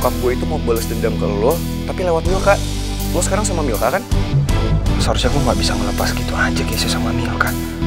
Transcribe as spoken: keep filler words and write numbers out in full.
bokap gue itu mau balas dendam ke lo, tapi lewat Milka. Lo sekarang sama Milka kan? Seharusnya gue nggak bisa ngelepas gitu aja Casey sama Milka.